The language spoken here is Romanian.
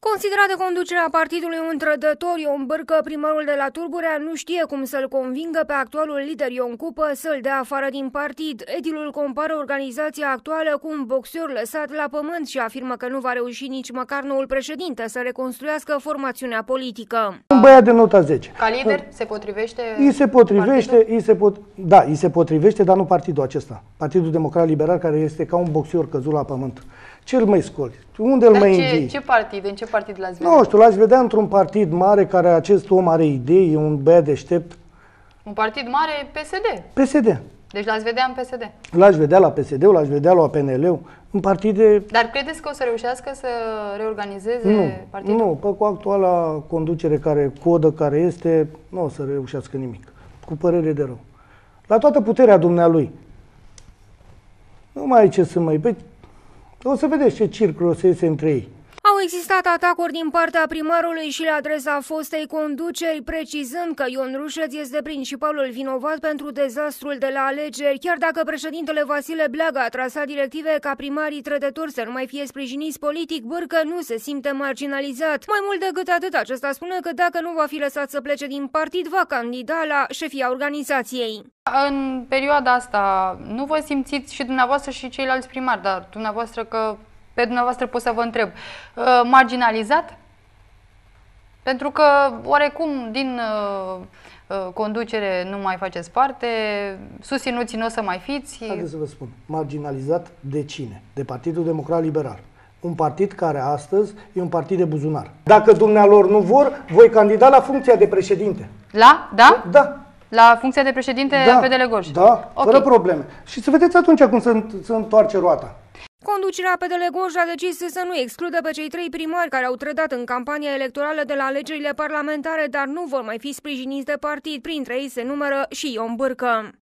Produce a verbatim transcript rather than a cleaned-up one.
Considerat de conducerea partidului un trădător, Ion Bârcă, primarul de la Turburea, nu știe cum să-l convingă pe actualul lider Ion Cupă să-l dea afară din partid. Edilul compară organizația actuală cu un boxer lăsat la pământ și afirmă că nu va reuși nici măcar noul președinte să reconstruiască formațiunea politică. Un băiat de nota zece. Ca lider se potrivește? Îi se potrivește, îi se pot, da, îi se potrivește, dar nu partidul acesta. Partidul Democrat Liberal, care este ca un boxer căzut la pământ. Ce-l mai scoli? Unde îl mai învii? Ce partid? În ce partid l-ați vedea? Nu știu, l-aș vedea într-un partid mare care acest om are idei, e un băiat deștept. Un partid mare, P S D? P S D. Deci l-ați vedea în P S D? L-aș vedea la P S D, l-aș vedea la P N L, în partide... Dar credeți că o să reușească să reorganizeze nu, partidul? Nu, pe cu actuala conducere care, codă care este, nu o să reușească nimic. Cu părere de rău. La toată puterea dumnealui. Nu mai ai ce să mai... Păi, o să vedeți ce circul o să iese între ei. Au existat atacuri din partea primarului și la adresa fostei conduceri, precizând că Ion Rușeț este principalul vinovat pentru dezastrul de la alegeri, chiar dacă președintele Vasile Bleagă a trasat directive ca primarii trădători să nu mai fie sprijiniți politic, Bârcă nu se simte marginalizat. Mai mult decât atât, acesta spune că dacă nu va fi lăsat să plece din partid, va candida la șefia organizației. În perioada asta, nu vă simțiți și dumneavoastră și ceilalți primari, dar dumneavoastră că... Pe dumneavoastră pot să vă întreb, marginalizat? Pentru că oarecum din conducere nu mai faceți parte, susținuți nu o să mai fiți. Haideți să vă spun, marginalizat de cine? De Partidul Democrat Liberal. Un partid care astăzi e un partid de buzunar. Dacă dumnealor nu vor, voi candida la funcția de președinte. La? Da? Da. La funcția de președinte da. P D L Gorj? Da, okay. Fără probleme. Și să vedeți atunci cum se, se întoarce roata. Conducerea P D L Gorj a decis să nu excludă pe cei trei primari care au trădat în campania electorală de la alegerile parlamentare, dar nu vor mai fi sprijiniți de partid. Printre ei se numără și Ion Bârcă.